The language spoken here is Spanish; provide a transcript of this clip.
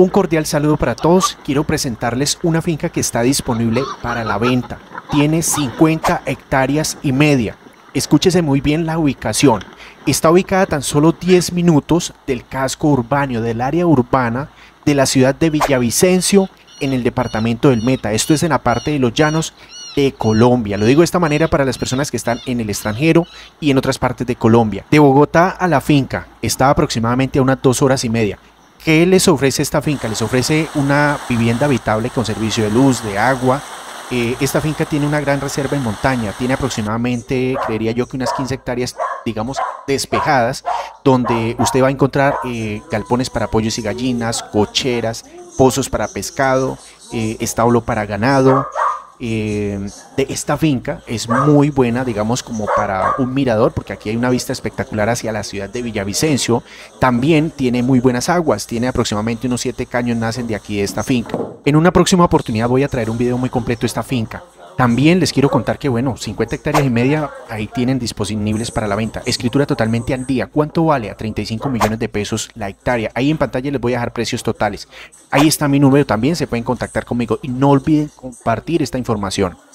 Un cordial saludo para todos. Quiero presentarles una finca que está disponible para la venta. Tiene 50 hectáreas y media. Escúchese muy bien la ubicación. Está ubicada a tan solo 10 minutos del casco urbano, del área urbana de la ciudad de Villavicencio, en el departamento del Meta. Esto es en la parte de los llanos de Colombia. Lo digo de esta manera para las personas que están en el extranjero y en otras partes de Colombia. De Bogotá a la finca está aproximadamente a unas 2 horas y media. ¿Qué les ofrece esta finca? Les ofrece una vivienda habitable con servicio de luz, de agua. Esta finca tiene una gran reserva en montaña, tiene aproximadamente, creería yo que unas 15 hectáreas, digamos, despejadas, donde usted va a encontrar galpones para pollos y gallinas, cocheras, pozos para pescado, establo para ganado. De esta finca es muy buena, digamos, como para un mirador, porque aquí hay una vista espectacular hacia la ciudad de Villavicencio. También tiene muy buenas aguas, tiene aproximadamente unos 7 caños nacen de aquí de esta finca. En una próxima oportunidad voy a traer un video muy completo de esta finca. También les quiero contar que, bueno, 50 hectáreas y media ahí tienen disponibles para la venta. Escritura totalmente al día. ¿Cuánto vale? A 35 millones de pesos la hectárea. Ahí en pantalla les voy a dejar precios totales. Ahí está mi número también, se pueden contactar conmigo. Y no olviden compartir esta información.